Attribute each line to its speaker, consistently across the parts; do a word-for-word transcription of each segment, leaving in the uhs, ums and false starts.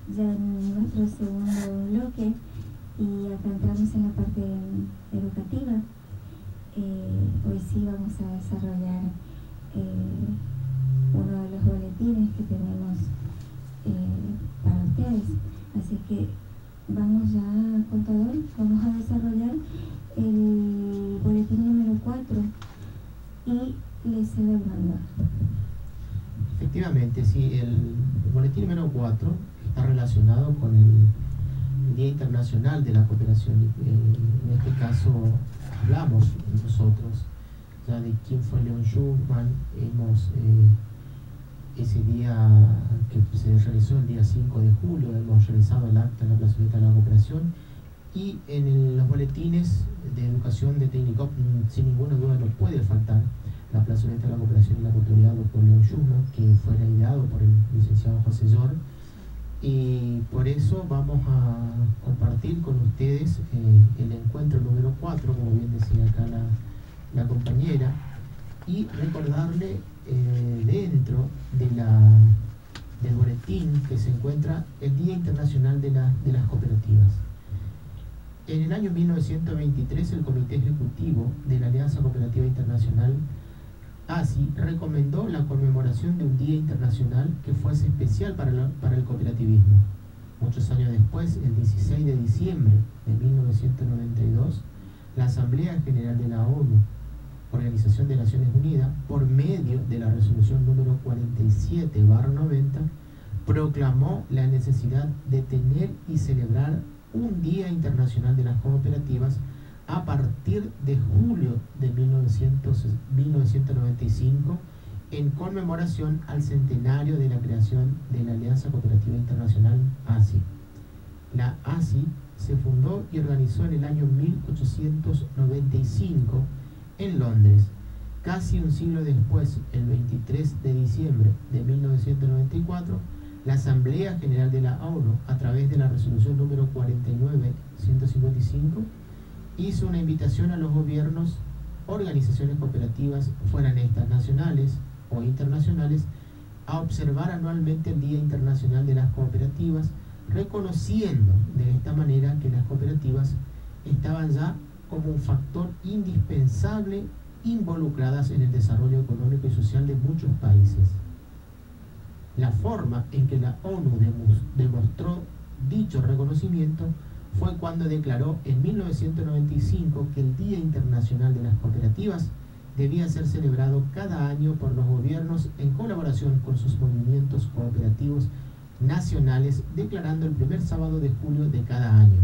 Speaker 1: ya en nuestro segundo bloque y acá entramos en la parte educativa. Eh, hoy sí vamos a desarrollar eh, uno de los boletines que tenemos eh, para ustedes. Así que vamos ya, contador, vamos a desarrollar el boletín número cuatro y le cedo el mando.
Speaker 2: Efectivamente, sí, el boletín número cuatro está relacionado con el Día Internacional de la Cooperación. Eh, en este caso hablamos nosotros ya de quién fue Leon Schuman. Hemos eh, ese día que se realizó el día cinco de julio, hemos realizado el acta en la plazoleta de la cooperación, y en el, los boletines de educación de técnico, sin ninguna duda no puede faltar la plazoleta de la cooperación y la autoridad por Leon Schuman, que fue ideado por el licenciado José Llor. Y por eso vamos a compartir con ustedes eh, el encuentro número cuatro, como bien decía acá la, la compañera, y recordarle eh, dentro de la, del boletín que se encuentra el Día Internacional de, la, de las Cooperativas. En el año mil novecientos veintitrés, el Comité Ejecutivo de la Alianza Cooperativa Internacional, A S I, recomendó la conmemoración de un día internacional que fuese especial para, la, para el cooperativismo. Muchos años después, el dieciséis de diciembre de mil novecientos noventa y dos, la Asamblea General de la ONU, Organización de Naciones Unidas, por medio de la resolución número cuarenta y siete barra noventa, proclamó la necesidad de tener y celebrar un Día Internacional de las Cooperativas a partir de julio de mil novecientos noventa y cinco, en conmemoración al centenario de la creación de la Alianza Cooperativa Internacional, A S I. La A S I se fundó y organizó en el año mil ochocientos noventa y cinco en Londres. Casi un siglo después, el veintitrés de diciembre de mil novecientos noventa y cuatro, la Asamblea General de la ONU, a través de la resolución número cuarenta y nueve ciento cincuenta y cinco, hizo una invitación a los gobiernos, organizaciones cooperativas, fueran estas nacionales o internacionales, a observar anualmente el Día Internacional de las Cooperativas, reconociendo de esta manera que las cooperativas estaban ya como un factor indispensable involucradas en el desarrollo económico y social de muchos países. La forma en que la ONU demostró dicho reconocimiento fue cuando declaró en mil novecientos noventa y cinco que el Día Internacional de las Cooperativas debía ser celebrado cada año por los gobiernos en colaboración con sus movimientos cooperativos nacionales, declarando el primer sábado de julio de cada año.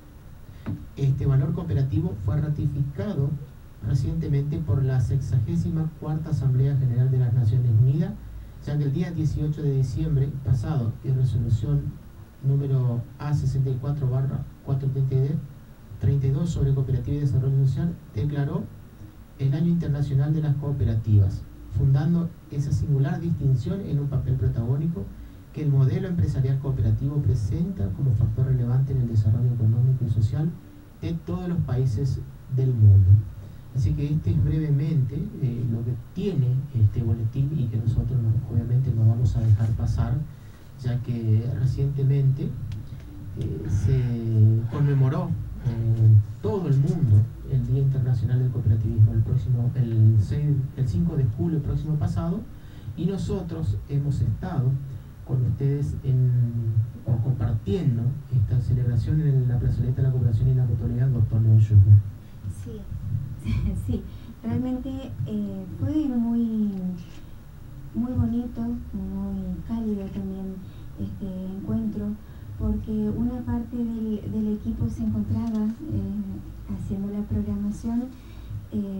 Speaker 2: Este valor cooperativo fue ratificado recientemente por la sexagésima cuarta Asamblea General de las Naciones Unidas, ya que el día dieciocho de diciembre pasado, y resolución número A sesenta y cuatro barra cuatrocientos treinta y dos sobre cooperativa y desarrollo social, declaró el Año Internacional de las Cooperativas, fundando esa singular distinción en un papel protagónico que el modelo empresarial cooperativo presenta como factor relevante en el desarrollo económico y social de todos los países del mundo. Así que este es brevemente eh, lo que tiene este boletín, y que nosotros no, obviamente no vamos a dejar pasar, ya que recientemente eh, se conmemoró en todo el mundo el Día Internacional del Cooperativismo el próximo el, seis, el cinco de julio próximo pasado, y nosotros hemos estado con ustedes en, o compartiendo esta celebración en la plazoleta de la cooperación y la mutualidad, doctor Leon Schuman.
Speaker 1: Sí, sí, realmente eh, fue muy, muy bonito, muy cálido también este encuentro, porque una parte del, del equipo se encontraba eh, haciendo la programación eh,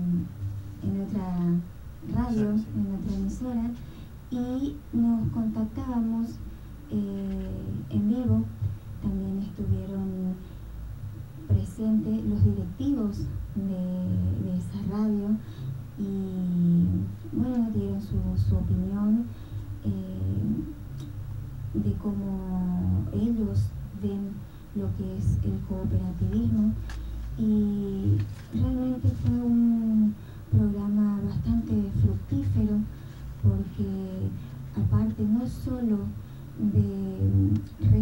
Speaker 1: en nuestra radio, en nuestra emisora, y nos contactábamos eh, en vivo. También estuvieron presentes los directivos de, de esa radio y bueno, dieron su, su opinión eh, de cómo ellos ven lo que es el cooperativismo, y realmente fue un programa bastante fructífero, porque aparte no solo de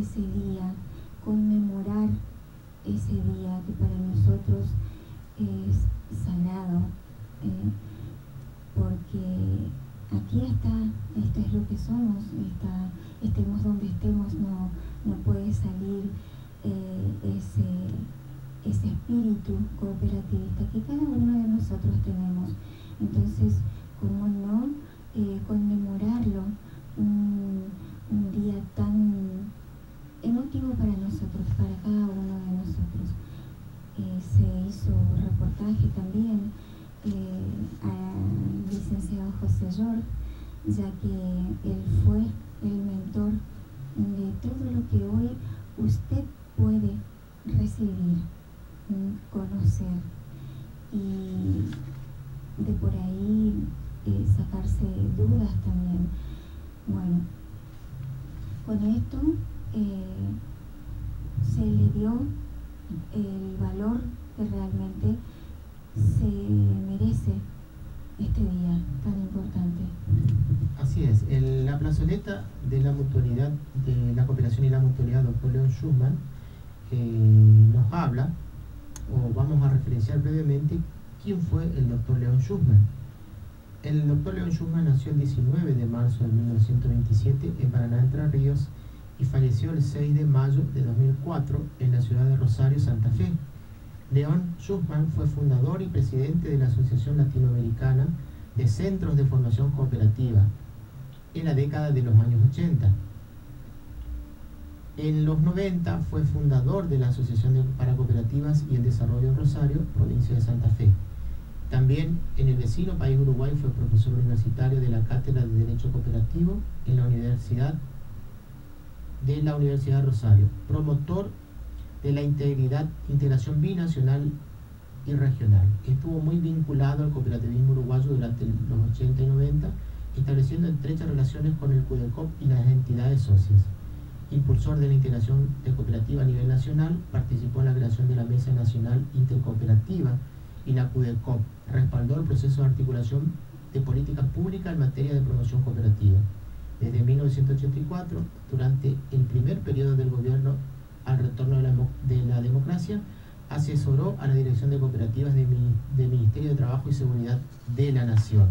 Speaker 1: ese día, conmemorar ese día que para nosotros es sagrado, eh, porque aquí está, esto es lo que somos, está, estemos donde estemos, no, no puede salir eh, ese, ese espíritu cooperativista que cada uno de nosotros tenemos. Entonces, ¿cómo no eh, conmemorarlo? Un, un día tan emotivo para nosotros, para cada uno de nosotros. Eh, se hizo un reportaje también eh, al licenciado José York, ya que él fue el mentor de todo lo que hoy usted puede recibir, conocer y de por ahí eh, sacarse dudas también. Bueno, con esto eh, se le dio el valor que realmente se merece este día tan importante.
Speaker 2: Así es, el, la plazoleta de la mutualidad, de la cooperación y la mutualidad, doctor León Schussmann, eh, nos habla, o vamos a referenciar brevemente, quién fue el doctor León Schussmann. El doctor León Schussmann nació el diecinueve de marzo de mil novecientos veintisiete en Paraná, Entre Ríos, y falleció el seis de mayo de dos mil cuatro en la ciudad de Rosario, Santa Fe. León Schussmann fue fundador y presidente de la Asociación Latinoamericana de Centros de Formación Cooperativa en la década de los años ochenta. En los noventa fue fundador de la Asociación para Cooperativas y el Desarrollo en Rosario, provincia de Santa Fe. También en el vecino país Uruguay fue profesor universitario de la Cátedra de Derecho Cooperativo en la Universidad de la Universidad de Rosario, promotor de la integridad, integración binacional y regional. Estuvo muy vinculado al cooperativismo uruguayo durante los ochenta y noventa, estableciendo estrechas relaciones con el CUDECOP y las entidades socias. Impulsor de la integración de cooperativa a nivel nacional, participó en la creación de la Mesa Nacional Intercooperativa y la CUDECOP. Respaldó el proceso de articulación de políticas públicas en materia de promoción cooperativa. Desde mil novecientos ochenta y cuatro, durante el primer periodo del gobierno al retorno de la, de la democracia, asesoró a la Dirección de Cooperativas del de Ministerio de Trabajo y Seguridad de la Nación.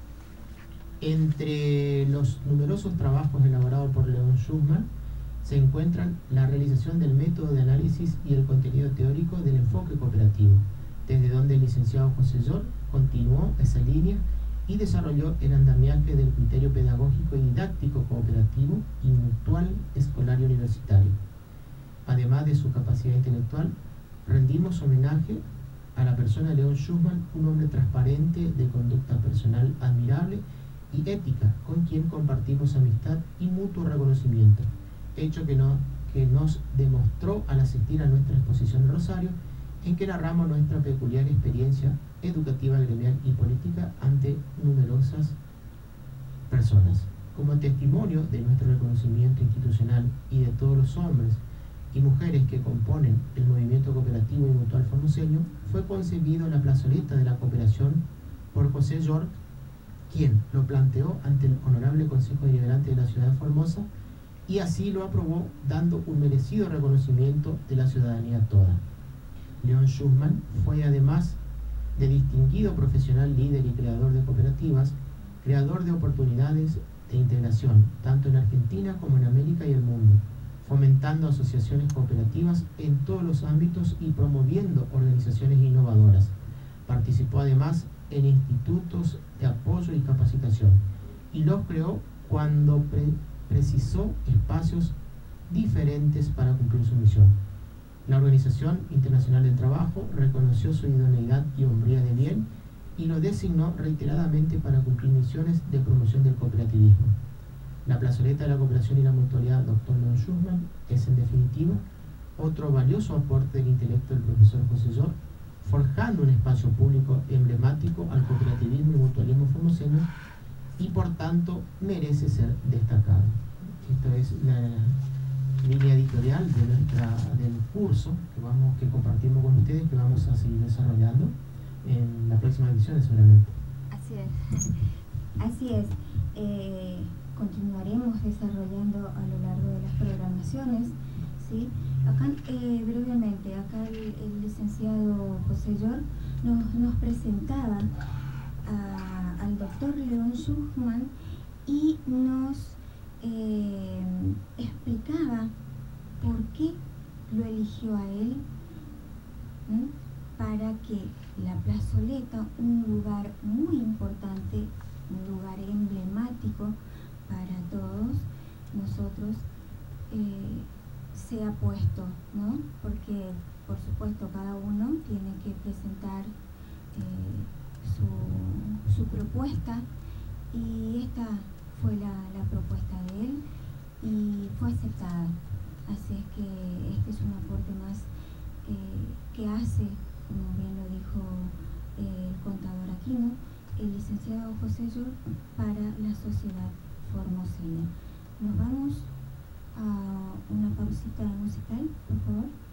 Speaker 2: Entre los numerosos trabajos elaborados por León Schussmann se encuentran la realización del método de análisis y el contenido teórico del enfoque cooperativo, desde donde el licenciado José York continuó esa línea y desarrolló el andamiaje del criterio pedagógico y didáctico cooperativo y mutual escolar y universitario. Además de su capacidad intelectual, rendimos homenaje a la persona de León Schussmann, un hombre transparente, de conducta personal admirable y ética, con quien compartimos amistad y mutuo reconocimiento, hecho que, no, que nos demostró al asistir a nuestra exposición en Rosario, en que narramos nuestra peculiar experiencia educativa, gremial y política ante numerosas personas. Como testimonio de nuestro reconocimiento institucional y de todos los hombres y mujeres que componen el movimiento cooperativo y mutual formoseño, fue concebido la plazoleta de la cooperación por José York, quien lo planteó ante el Honorable Consejo Deliberante de la ciudad de Formosa, y así lo aprobó, dando un merecido reconocimiento de la ciudadanía toda. León Schussmann fue, además de distinguido profesional, líder y creador de cooperativas, creador de oportunidades de integración, tanto en Argentina como en América y el mundo, fomentando asociaciones cooperativas en todos los ámbitos y promoviendo organizaciones innovadoras. Participó además en institutos de apoyo y capacitación, y los creó cuando pre precisó espacios diferentes para cumplir su misión. La Organización Internacional del Trabajo reconoció su idoneidad y hombría de bien y lo designó reiteradamente para cumplir misiones de promoción del cooperativismo. La plazoleta de la cooperación y la mutualidad doctor León Schussmann es, en definitiva, otro valioso aporte del intelecto del profesor José York, forjando un espacio público emblemático al cooperativismo y mutualismo formoseño, y por tanto merece ser destacado. Esto es la línea editorial de nuestra, del curso que, vamos, que compartimos con ustedes, que vamos a seguir desarrollando en la próxima edición seguramente.
Speaker 1: Así es, así es. Eh, continuaremos desarrollando a lo largo de las programaciones ¿sí? Acá, eh, brevemente, acá el, el licenciado José Llor nos, nos presentaba a, al doctor León Schuchmann y nos eh, explicaba por qué lo eligió a él, ¿m? para que la plazoleta, un lugar muy importante, un lugar emblemático para todos nosotros, eh, sea puesto, ¿no? Porque, por supuesto, cada uno tiene que presentar eh, su, su propuesta, y esta fue la, la propuesta de él y fue aceptada. Así es que este es un aporte más eh, que hace, como bien lo dijo eh, el contador Aquino, el licenciado José Llor, para la sociedad formoseña. Nos vamos a una pausita musical, por favor.